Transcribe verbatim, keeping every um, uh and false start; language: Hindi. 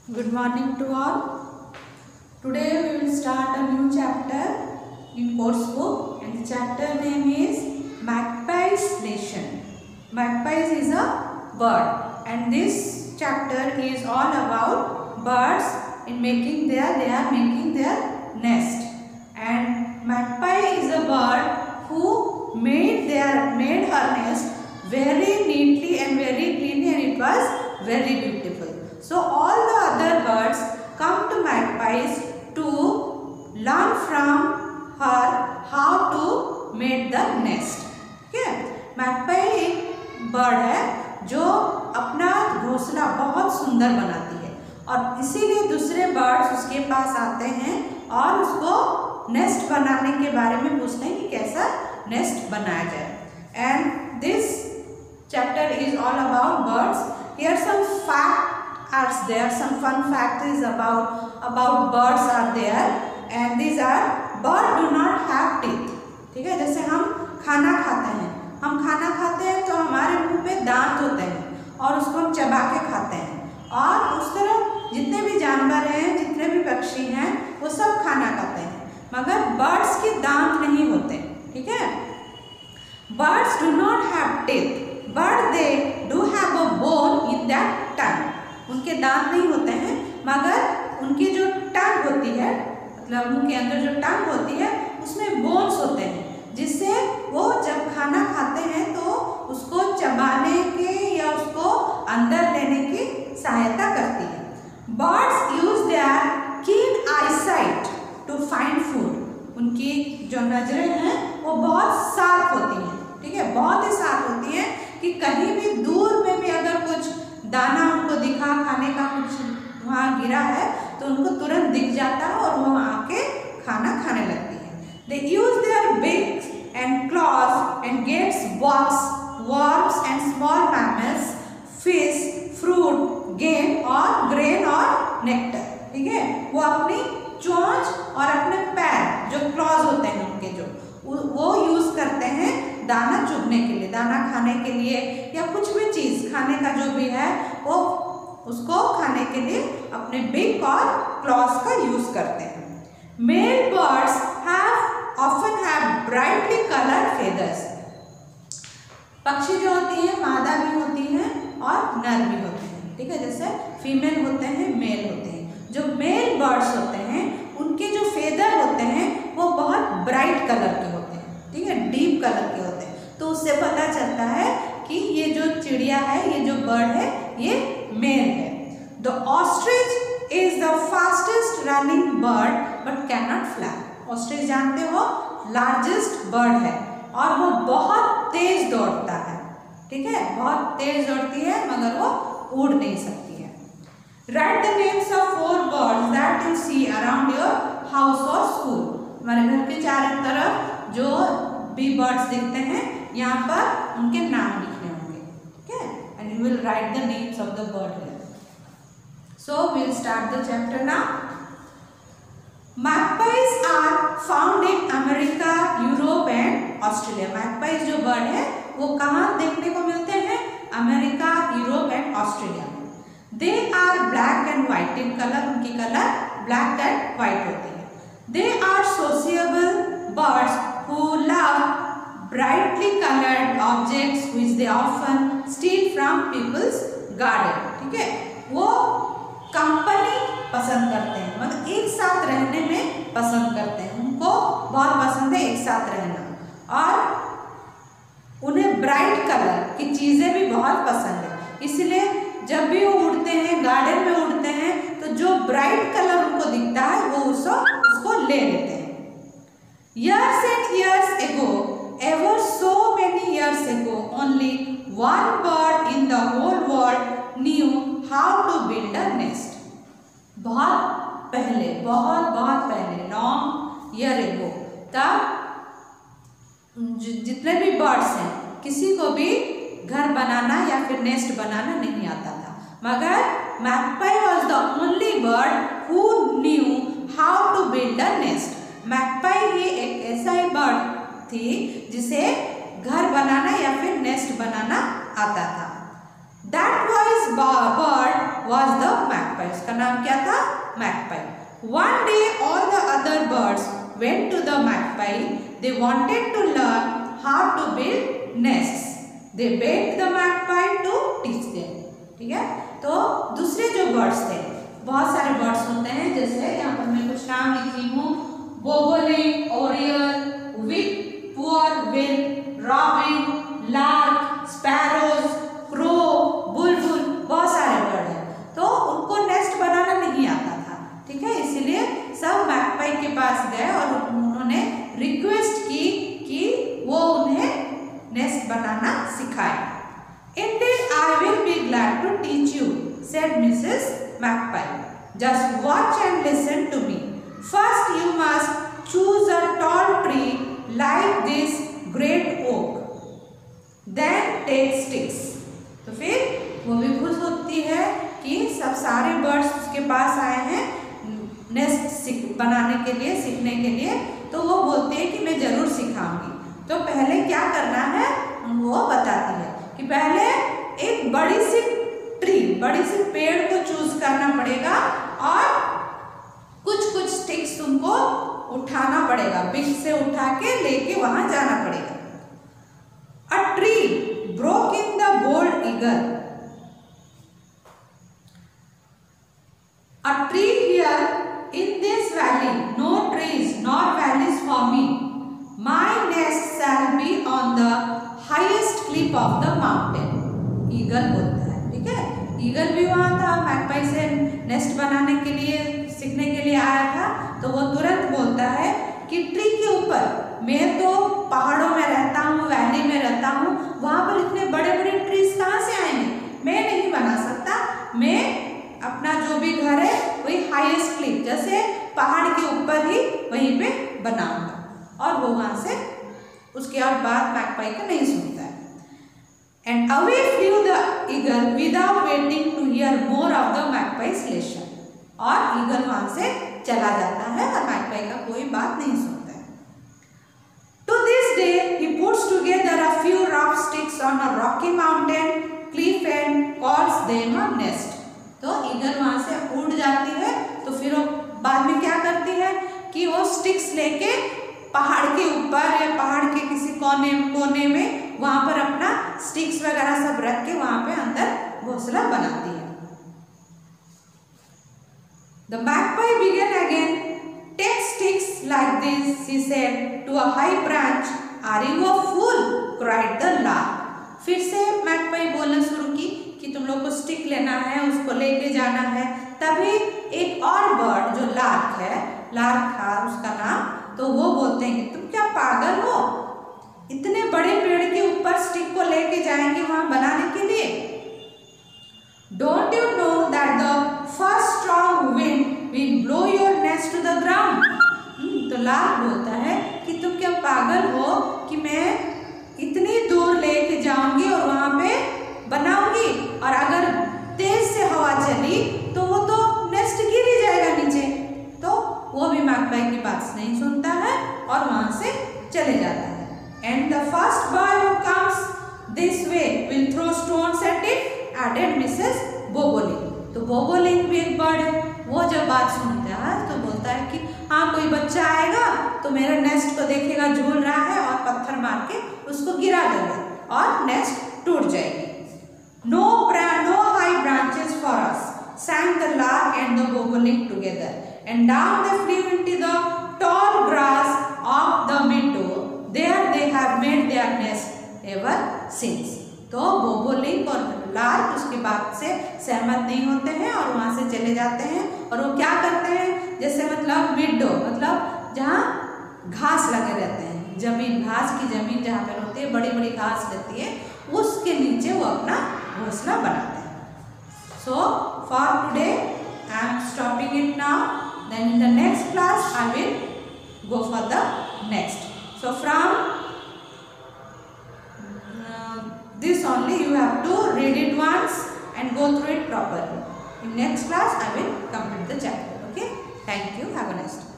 Good morning to all. Today we will start a new chapter in course book, and the chapter name is Magpie's Nation. Magpies is a bird, and this chapter is all about birds in making their they are making their nest. And magpie is a bird who made their made her nest very neatly and very cleanly, and it was very beautiful. So all the other birds come to magpies to learn from her how to make the nest. Okay? magpie एक बर्ड है जो अपना घोंसला बहुत सुंदर बनाती है, और इसीलिए दूसरे बर्ड्स उसके पास आते हैं और उसको नेस्ट बनाने के बारे में पूछते हैं कि कैसा नेस्ट बनाया जाए. And this chapter is all about birds. Here some fact are there, some fun fact is about about birds are there, and these are bird do not have teeth. ठीक है, जैसे हम खाना खाते हैं हम खाना खाते हैं तो हमारे मुंह पे दांत होते हैं और उसको हम चबा के खाते हैं, और उस तरह जितने भी जानवर हैं, जितने भी पक्षी हैं, वो सब खाना खाते हैं, मगर बर्ड्स के दांत नहीं होते. ठीक है, birds do not have teeth, but they do have a bone in their tongue. उनके दांत नहीं होते हैं, मगर उनकी जो टंग होती है, मतलब मुंह के अंदर जो टंग होती है, उसमें बोन्स होते हैं, जिससे वो जब खाना खाते हैं तो उसको चबाने के या उसको अंदर लेने की सहायता करती है. Birds use their keen eyesight to find food. उनकी जो नजरें हैं वो बहुत शार्प होती हैं. ठीक है, बहुत ही शार्प होती हैं कि कहीं भी दूर में भी अगर कुछ दाना उनको दिखा, खाने का कुछ वहाँ गिरा है, तो उनको तुरंत दिख जाता है और वो आके खाना खाने लगती है. They use their beaks and claws and gets box worms and small mammals, fish, fruit, game और ग्रेन और नेक्टर. ठीक है, वो अपनी चोंच और अपने पैर जो क्लॉज होते हैं उनके जो वो यूज करते हैं दाना चुगने के लिए, दाना खाने के लिए, या कुछ भी चीज खाने का जो भी है वो उसको खाने के लिए अपने बिग और क्लॉज का यूज करते हैं. Male birds have often have brightly coloured feathers. पक्षी जो होती हैं मादा भी होती हैं और नर भी होते हैं. ठीक है, जैसे फीमेल होते हैं, मेल होते हैं. जो मेल बर्ड्स होते हैं उनके जो फेदर होते हैं वो बहुत ब्राइट कलर के होते हैं. ठीक है, डीप कलर के होते हैं, तो उससे पता चलता है कि ये जो चिड़िया है, ये जो बर्ड है, ये मेल है. The ostrich is the fastest running bird but can not fly. Ostrich जानते हो लार्जेस्ट बर्ड है और वो बहुत तेज दौड़ता है. ठीक है, बहुत तेज दौड़ती है मगर वो उड़ नहीं सकती है. Write the names of four birds that you see around your house और स्कूल. हमारे घर के चारों तरफ जो भी बर्ड्स दिखते हैं यहाँ पर उनके नाम लिखने होंगे. ठीक है, and you will write the names of the bird here. So we will start the chapter now. Magpies are found in America, Europe and Australia. Magpies जो बर्ड है वो कहाँ देखने को मिलते हैं? अमेरिका, यूरोप एंड ऑस्ट्रेलिया में. They are black and white in colour. उनकी कलर ब्लैक एंड व्हाइट होती है. They are sociable birds who love brightly colored objects which they often steal from people's garden. ठीक है, वो कंपनी पसंद करते हैं, मतलब एक साथ रहने में पसंद करते हैं. उनको बहुत पसंद है एक साथ रहना, और उन्हें ब्राइट कलर की चीजें भी बहुत पसंद है. इसलिए जब भी वो उड़ते हैं, गार्डन में उड़ते हैं, तो जो ब्राइट कलर उनको दिखता है वो उसको उसको ले लेते हैं. Years and years ago, ever so many years ago, only one bird in the whole world knew how to build a nest. बहुत पहले, बहुत बहुत पहले, long year ago, तब जितने भी birds हैं, किसी को भी घर बनाना या फिर नेस्ट बनाना नहीं आता था, मगर magpie was the only bird who knew how to build a nest. Magpie ये एक ऐसा ही बर्ड थी जिसे घर बनाना या फिर नेस्ट बनाना आता था. That was bird was the magpie. Magpie, उसका नाम क्या था? Magpie. One day all the other birds went to the magpie. They wanted to learn how to build nests. They begged the magpie to teach them. ठीक है, तो दूसरे जो बर्ड्स थे, बहुत सारे बर्ड्स होते हैं, जैसे यहाँ पर मैं कुछ नाम लिखी हूँ, bobolink, oriole, whippoorwill, robin, lark, sparrows, crow, bulbul, बहुत सारे बर्ड हैं. तो उनको नेस्ट बनाना नहीं आता था, ठीक है, इसीलिए सब मैगपाई के पास गए और उन्होंने रिक्वेस्ट की कि वो उन्हें नेस्ट बनाना सिखाए. Indeed, I will be glad to teach you, said Missus Magpie. Just watch and listen to me. First, you must choose a tall tree like this great oak. Then take sticks. तो फिर वो भी खुश होती है कि सब सारे बर्ड्स उसके पास आए हैं नेस्ट बनाने के लिए, सीखने के लिए. तो वो बोलते हैं कि मैं जरूर सिखाऊंगी. तो पहले क्या करना है वो बताती है कि पहले एक बड़ी सी ट्री, बड़ी सी पेड़ को चूज करना पड़ेगा और कुछ कुछ स्टिक्स तुमको उठाना पड़ेगा, बिग से उठा के लेके वहां जाना पड़ेगा. A tree broke in the bold eagle. A tree here in this valley, no trees nor valleys for me. My nest shall be on the highest cliff of the mountain. Eagle बोलता है, ठीक है. ईगल भी वहाँ था, मैगपाई से नेस्ट बनाने के लिए, सीखने के लिए आया था. तो वो तुरंत बोलता है कि ट्री के ऊपर, मैं तो पहाड़ों में रहता हूँ, वैली में रहता हूँ, वहाँ पर इतने बड़े बड़े ट्रीज कहाँ से आएंगे, मैं नहीं बना सकता. मैं अपना जो भी घर है वही हाईएस्ट क्लिफ, जैसे पहाड़ के ऊपर ही वहीं पे बनाऊंगा. और वो वहां से उसके और बात मैगपाई का नहीं सुनता है. And away flew the eagle without waiting to hear more of the magpie's lesson. और ईगल वहां से चला जाता है और मैगपाई का कोई बात नहीं सुनता है. To this day he puts together a few rock sticks on a rocky mountain cliff and calls them a nest. तो ईगल वहां से उड़ जाती है. तो फिर वो बाद में क्या करती है कि वो स्टिक्स लेके पहाड़ के ऊपर या पहाड़ के किसी कोने कोने में वहां पर अपना स्टिक्स वगैरह सब रख के वहां पे अंदर घोंसला बनाती है. The magpie began again. Take sticks like this, she said to a high branch. Are you a fool? cried the lark. फिर से मैगपाई बोलना शुरू की कि तुम लोग को स्टिक लेना है, उसको लेके जाना है. तभी एक और बर्ड जो लार्क है, लार्क था उसका नाम, तो वो बोलते हैं कि तुम क्या पागल हो, इतने बड़े पेड़ के ऊपर स्टिक को लेके जाएंगे वहां बनाने के लिए. Don't you know that the first strong wind will blow your nest to the ground. तो लार्क बोलता है कि तुम क्या पागल हो कि मैं इतनी दूर लेके जाऊंगी और वहां पे बनाऊंगी, और अगर तेज से हवा चली तो वो तो नेस्ट गिर ही जाएगा नीचे. तो वो भी मैगपाई की बात नहीं सुनता है और वहां से चले जाता है. And the first boy who comes this way will throw stones at it, added Mrs bobolink. तो बोबोलिंक भी एक बर्ड है. वो जब बात सुनता है तो बोलता है कि हाँ कोई बच्चा आएगा तो मेरे नेस्ट को देखेगा झूल रहा है और पत्थर मार के उसको गिरा देगा और नेस्ट टूट जाएगी. No, no high branches for us, sang the lark and the bobolink together, and down they flew into the tall grass of the meadow. There they have made their nest ever since. तो बोबोलिंक और लार्क उसकी बात से सहमत नहीं होते हैं और वहां से चले जाते हैं. और वो क्या करते हैं, जैसे मतलब मिडो मतलब जहाँ घास लगे रहते हैं, जमीन, घास की जमीन जहाँ पर होती है, बड़ी बड़ी घास रहती है, उसके नीचे वो अपना घोंसला बनाते हैं. So for today I am stopping it now. Then in the next class I will go for the next. So from this only you have to read it once and go through it properly. In next class I will complete the chapter. Okay, thank you, have a nice day.